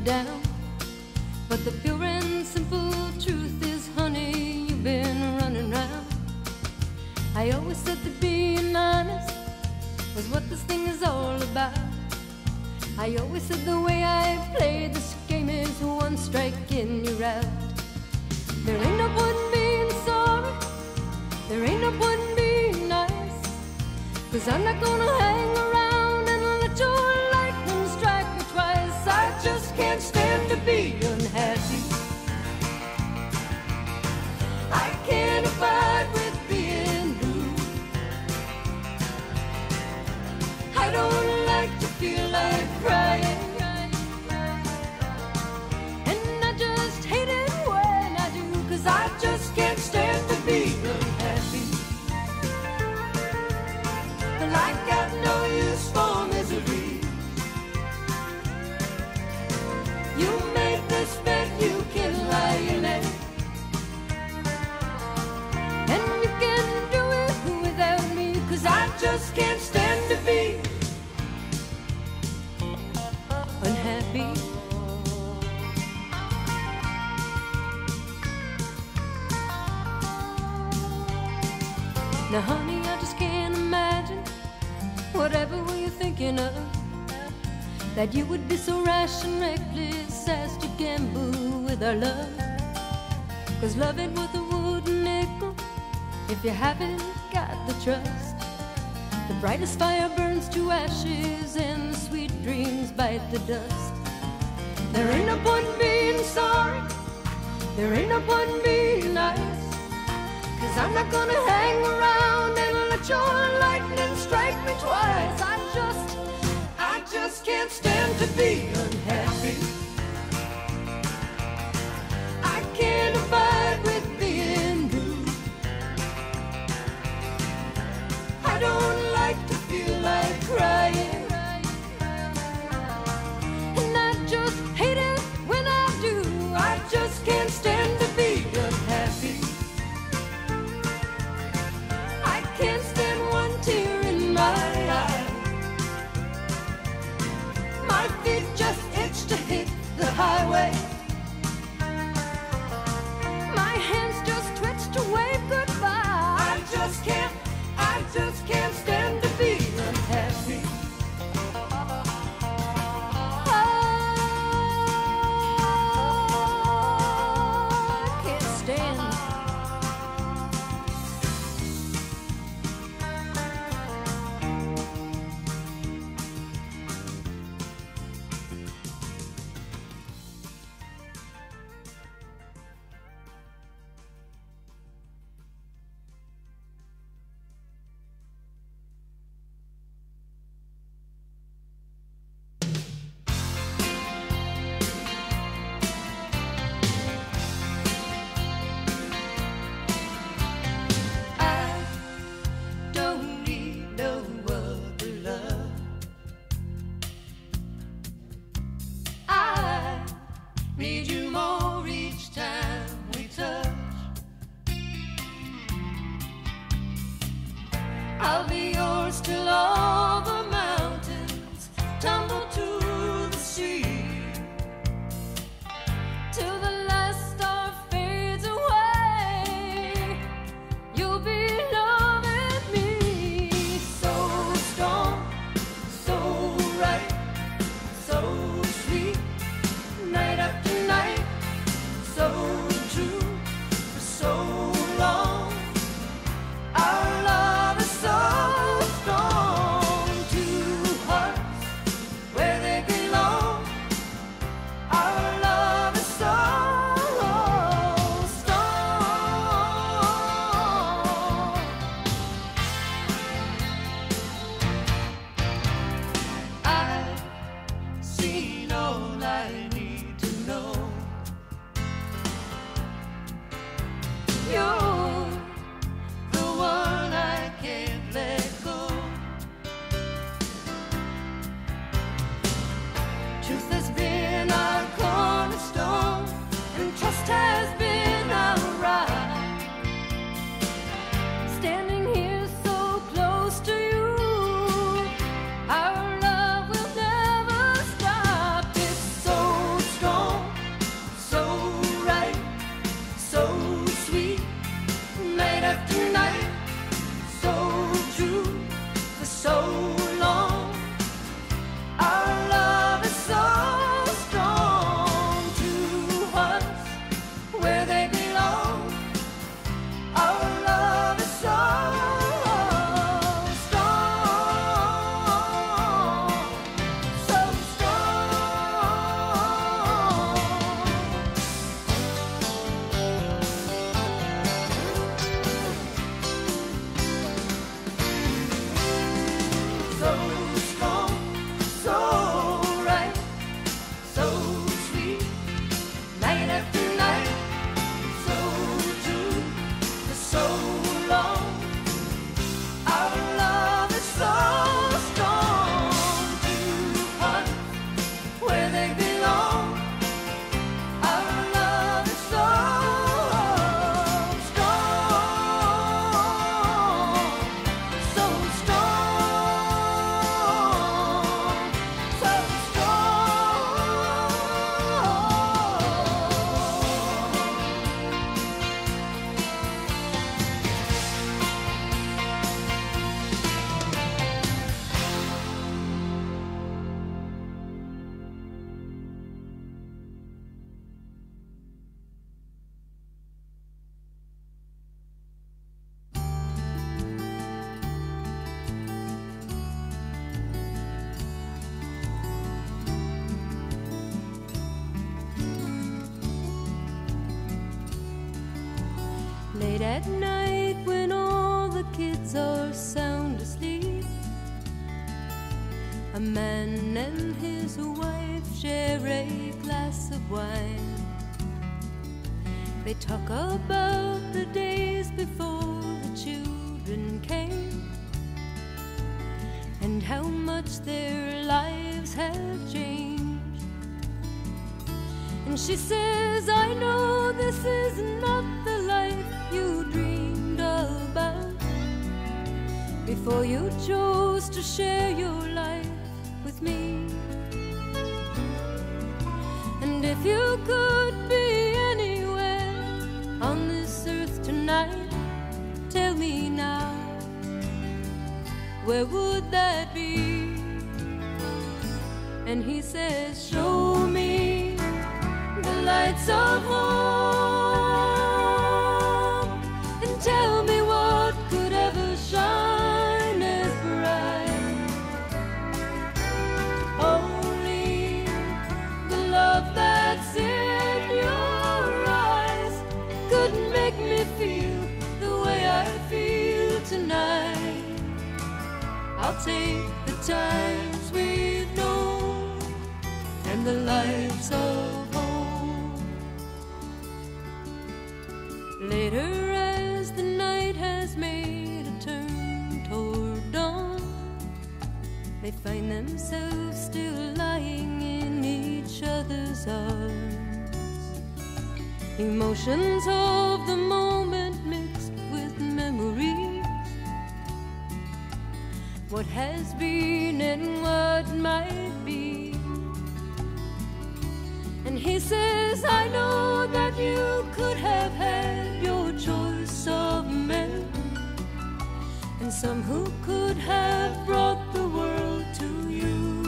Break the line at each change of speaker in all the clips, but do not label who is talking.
down. But the pure and simple truth is, honey, you've been running round. I always said that being honest was what this thing is all about. I always said the way I play this game is one strike and you're out. There ain't no point being sorry, there ain't no point being nice, 'cause I'm not gonna hang around and let your lightning strike me twice. I just can't stand to be unhappy. I can't abide with being blue. I don't like to feel like crying, and I just hate it when I do, 'cause I just can't stand to be unhappy. And I got no use for misery. You made this bed, you can lie in it, and you can do it without me, 'cause I just can't stand to be unhappy. Now honey, I just can't imagine whatever were you thinking of, that you would be so rash and reckless as to gamble with our love. 'Cause love ain't worth a wooden nickel if you haven't got the trust. The brightest fire burns to ashes and the sweet dreams bite the dust. There ain't no point being sorry, there ain't no point being nice, 'cause I'm not gonna hang around and let your lightning strike me twice. I just can't stand to be unhappy. I can't abide with being blue. I don't like to feel like crying, and I just hate it when I do. I just can't stand to be unhappy. I can't stand one tear in my eye. My feet just itch to hit the highway. My hands just twitch to wave goodbye. I just can't stand to be unhappy. I can't stand. Need you more each time we touch. I'll be yours till all the mountains tumble to the sea, till the last star fades away. You'll be loving me so strong, so right, so sweet, night after night, so true, for so long. Our love is so strong, two hearts where they belong. Our love is so strong. I've seen all I need to know. You're the one I can't let go. Truth has been our cornerstone, and trust has been our ride. Standing here so close to you, our love will never stop. It's so strong. after night, so true for so long. Our love is so strong. Two hearts where they belong. Our love is so strong, so strong. So strong, so right, so sweet, night after night, so true for so long. Our love is so strong. Two hearts where they belong. Our love is so strong, so strong, so strong. Late at night when all the kids are sound asleep, a man and his wife share a glass of wine. They talk about the days before the children came, and how much their lives have changed. And she says, I know this is not the life you dreamed about before you chose to share your life with me. And if you could be anywhere on this earth tonight, tell me now, where would that be? And he says, show me the lights of home, and tell me what could ever shine as bright. Only the love that's in your eyes could make me feel the way I feel tonight. I'll take the times we've known and the lights of home. Later, as the night has made a turn toward dawn, they find themselves still lying in each other's arms. Emotions of the moment mixed with memories, what has been and what might be. And he says, I know that you could have had your choice of men, and some who could have brought the world to you.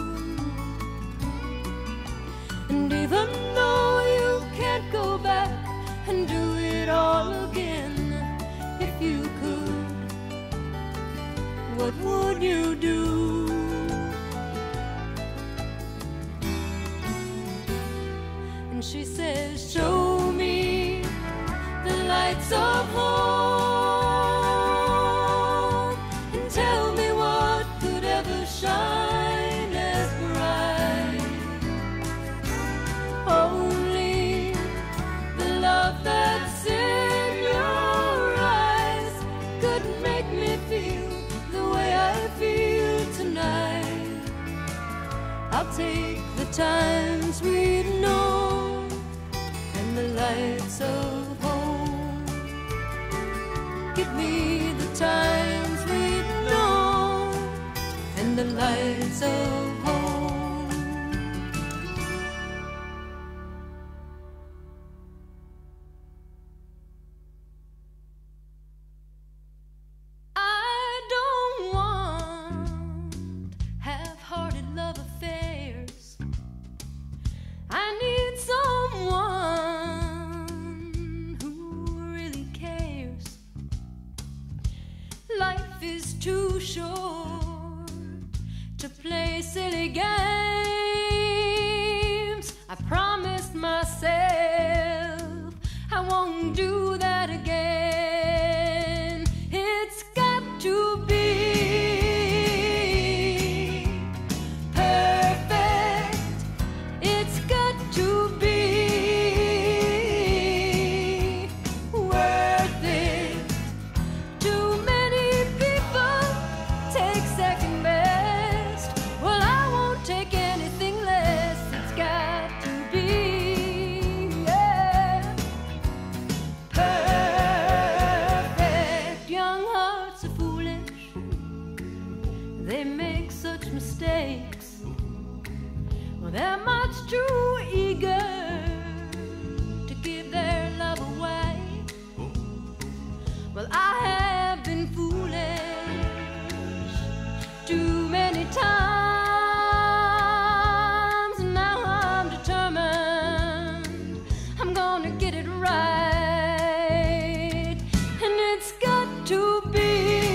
And even though you can't go back and do it all again, if you could, what would you do? And she says, show me the lights of home, and tell me what could ever shine as bright. Only the love that's in your eyes could make me feel the way I feel tonight. I'll take the times we've known and the lights of home. Give me the times we've known and the lights of home. is too short to play silly games. I promised myself I won't do that again. It's got to be perfect. It's got to be worth it. Too many people take second best. Well, I won't take anything less. It's got to be, yeah, perfect. Young hearts are foolish. They make such mistakes. Well, they're much too eager to give their love away. Well, I have been foolish too many times, and now I'm determined I'm gonna get it right. And it's got to be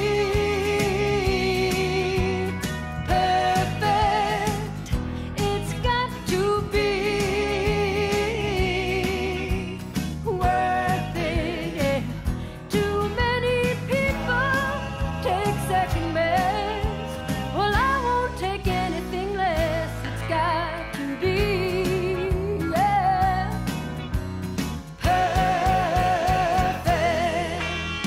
perfect. It's got to be worth it, yeah. Too many people take second best. Well, I won't take anything less. It's got to be, yeah, perfect.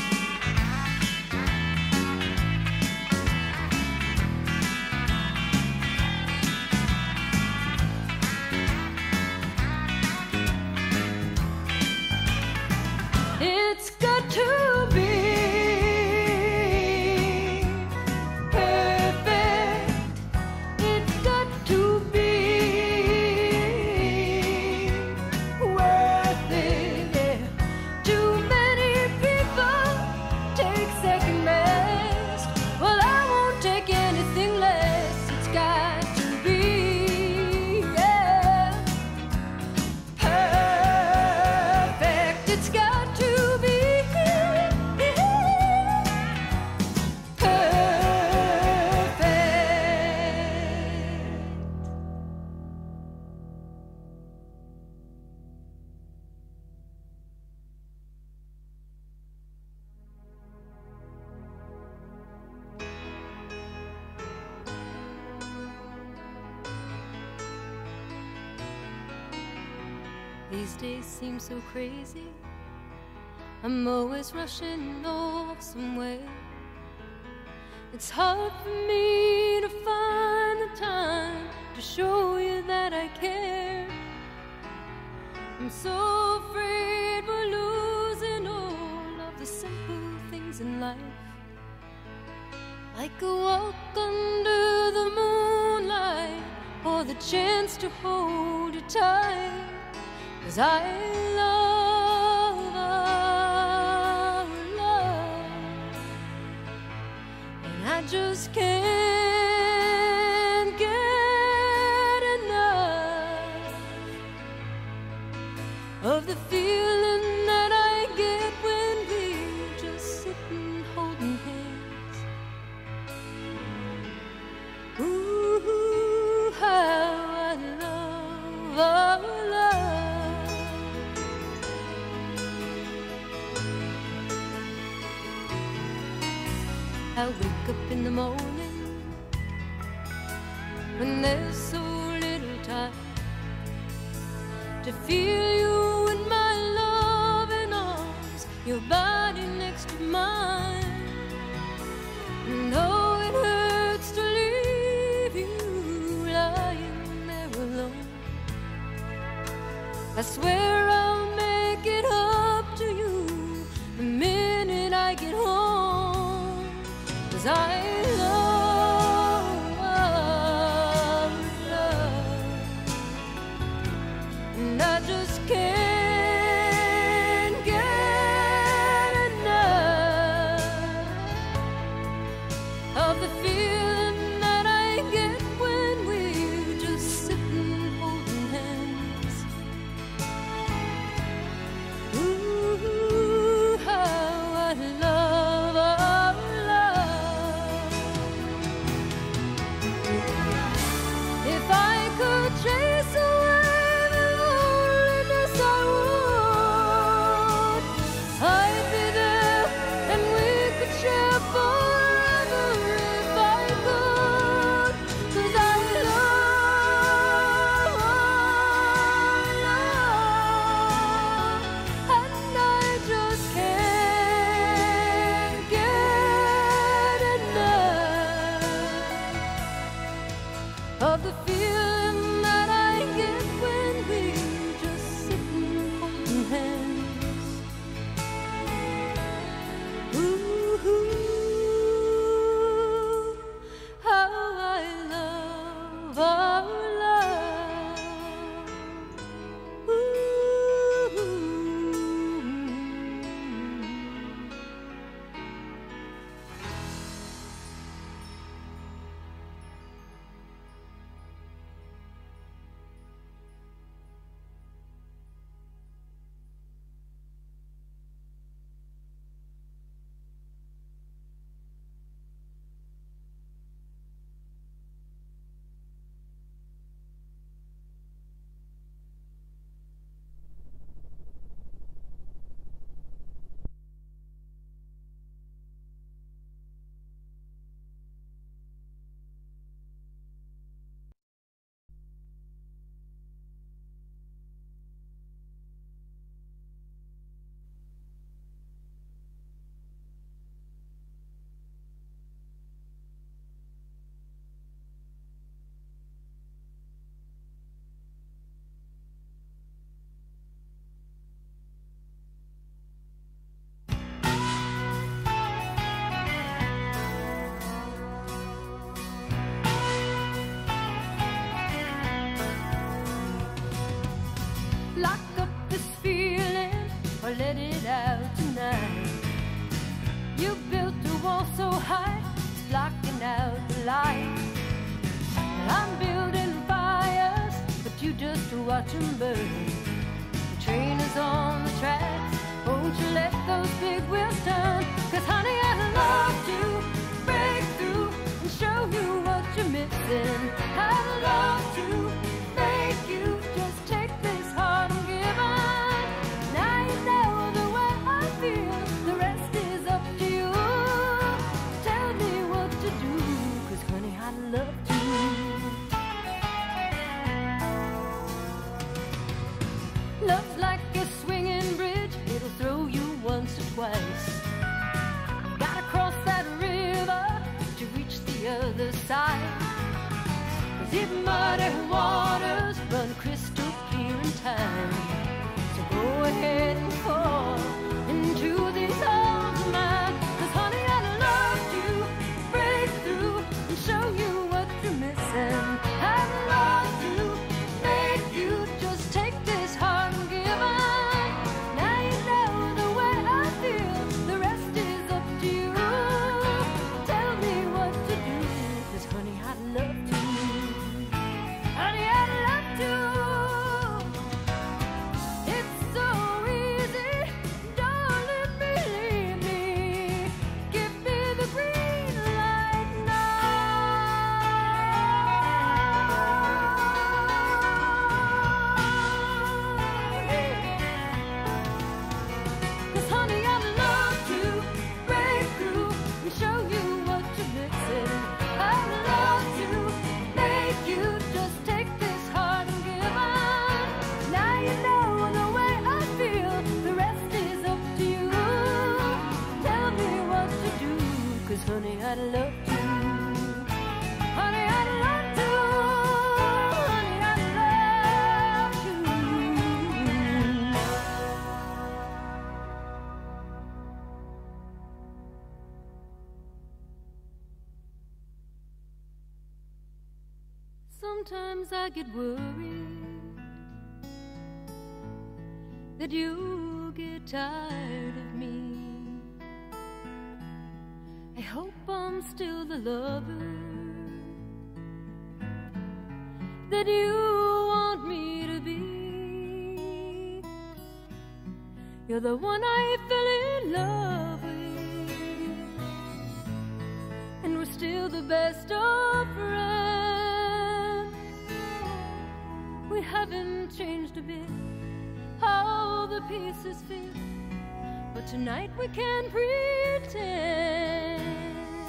It's got to be perfect. It's got to be worth it, yeah. Too many people take second best. Well, I won't take anything less. It's got to be, yeah, perfect. It's got to be perfect. These days seem so crazy. I'm always rushing off somewhere. It's hard for me to find the time to show you that I care. I'm so afraid we're losing all of the simple things in life, like a walk under the moonlight, or the chance to hold you tight. 'Cause I love our love, and I just can't get enough of the feeling that I get when we're just sitting holding hands. Ooh, how I love our love. I wake up in the morning when there's so little time to feel you in my loving arms, your body next to mine. And oh, it hurts to leave you lying there alone. I swear I'll make it up to you the minute I get home. 'Cause I love love, and I just can't get enough of the feeling that I get when we're just sitting holding hands. let it out tonight. You built a wall so high, it's blocking out the light. I'm building fires, but you just watch them burn. The train is on the tracks, won't you let those big wheels turn? 'Cause honey, I'd love to break through and show you what you're missing. I'd love to make you just take this heart and give on. Now you know the way I feel, the rest is up to you. Tell me what to do, 'cause honey, I'd love to. Love's like a swinging bridge, it'll throw you once or twice. Gotta cross that river to reach the other side. 'Cause even muddy waters run crystal clear in time. So go ahead and fall into these arms of mine. 'Cause honey, I'd love to break through and show you what you're missing. I'd love to make you just take this heart and give on. Now you know the way I feel, the rest is up to you. Tell me what to do, 'cause honey, I'd love to. Honey, I'd love to. It's so easy, darling, believe me. Give me the green light now. Cause honey, I'd love to break through and show you what you're missing. I'd love to make you just take this heart and give on. Now you know the way I feel, the rest is up to you. Tell me what to do, 'cause honey, I'd love to. Honey, I'd love to. Honey, I'd love to. Sometimes I get worried that you get tired of me. I hope I'm still the lover that you want me to be. You're the one I fell in love with, and we're still the best of friends. We haven't changed a bit how the pieces fit, but tonight we can pretend.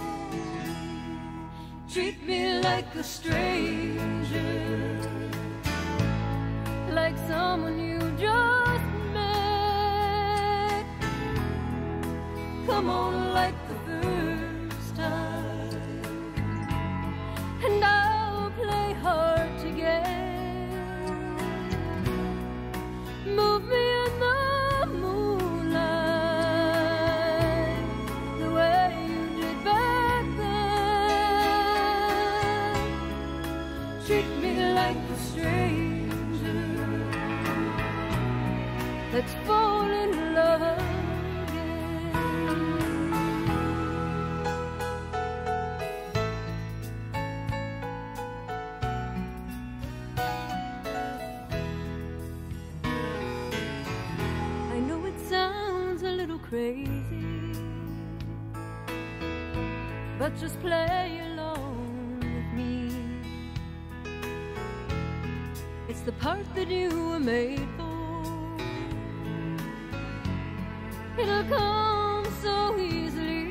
Treat me like a stranger, like someone you just met. Come on like the first time, and I'll play hard to get. Move me in the moonlight the way you did back then. Treat me like a stranger, let's fall in love again. I know it sounds a little crazy, but just play along with me. It's the part that you were made for. It'll come so easily.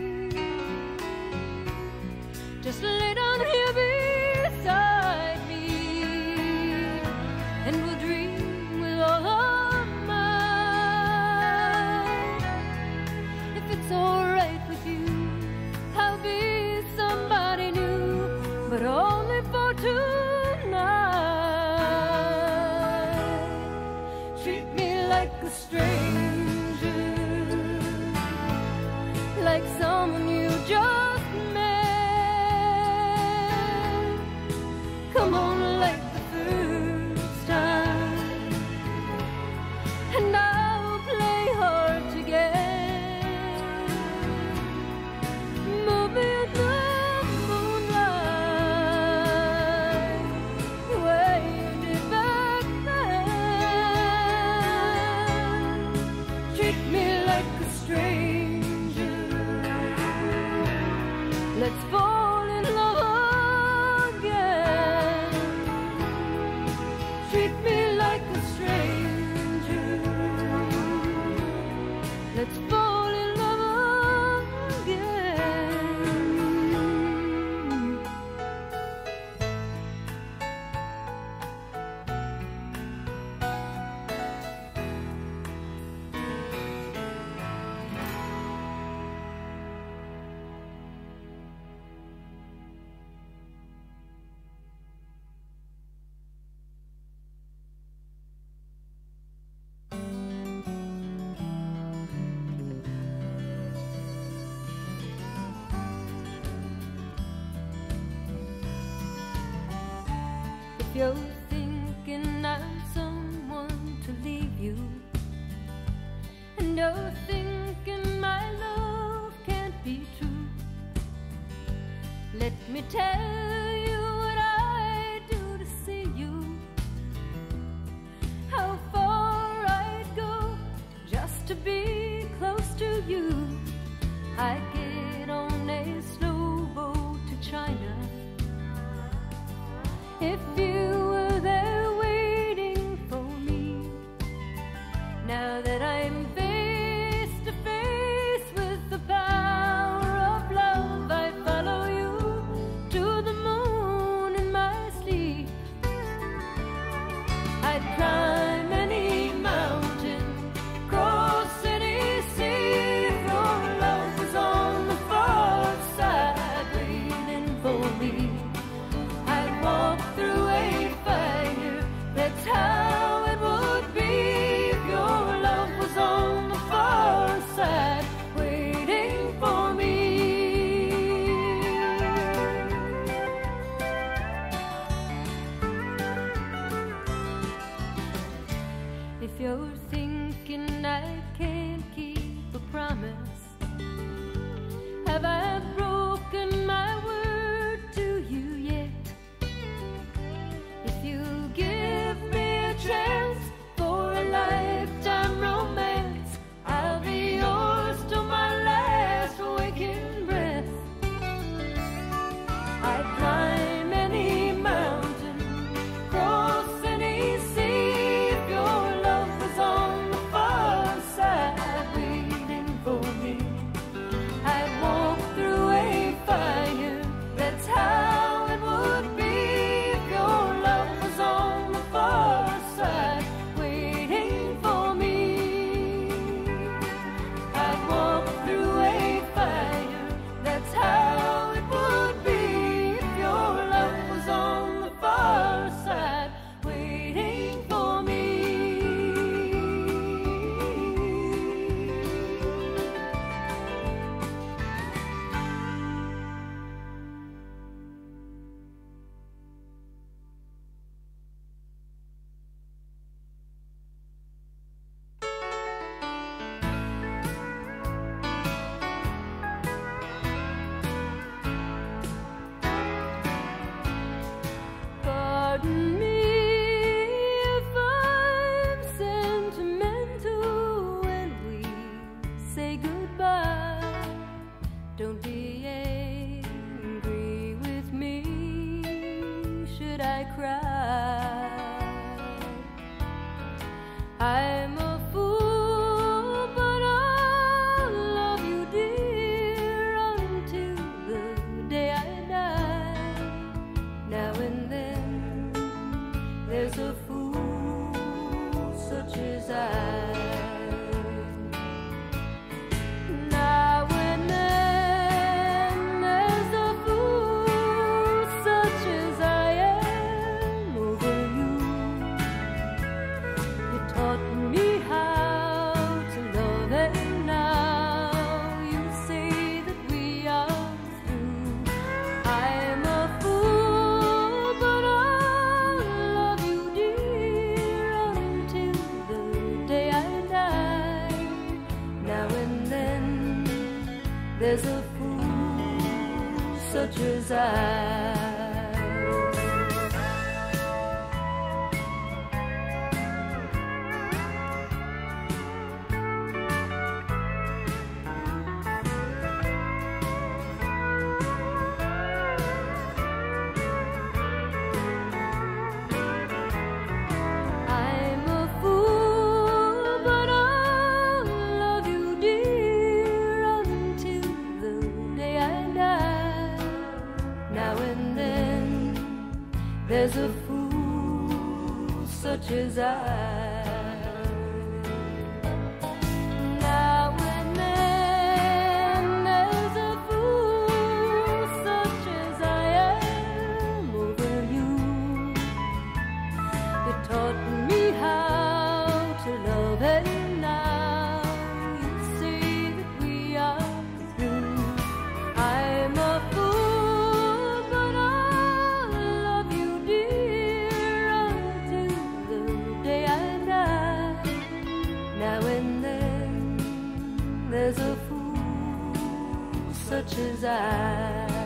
Just lay down here beside me, and we'll dream with all our might. If it's alright with you, I'll be somebody new, but only for tonight. Treat me like a stranger, like someone you just met. Come on like the first time, and I'll play you're thinking I'm someone to leave you, and you're thinking my love can't be true, let me tell you what I do to see you, how far I'd go just to be close to you. I'd get on a slow boat to China if you were there waiting for me. Now that I'm face to face with the power of love, I follow you to the moon in my sleep. I'd climb any mountain, cross any sea, if your love was on the far side waiting for me. I'd walk through a fire, that's how it would be, if your love was on the far side waiting for me. If you're thinking I can't keep a promise, have I broken my word to you yet? If you give me a chance for a lifetime romance, I'll be yours till my last waking breath. I'd climb any mountain, cross any sea, if your love was on the far side waiting for me. I'd walk through a fire, that's how it would be, if your love was on the far side waiting for me. I'd walk through a fire, that's how it would be, if your love was on the far side waiting for me. Pardon me if I'm sentimental when we say goodbye. Don't be angry with me should I cry. I'm a fool, but I'll love you, dear, until the day I die. Now and then there's a fool such as I. Now and then there's a fool such as I am over you. You taught me how to love, and now you say that we are through. I'm a fool, but I'll love you, dear, until the day I die. Now and then there's a fool such as I. I'm a fool, but I'll love you, dear, until the day I die. Now and then there's a fool such as I. Now and then there's a fool such as I am over you. You taught me how to love, and now you say that we are through. I'm a fool, but I'll love you, dear, there's a fool such as I.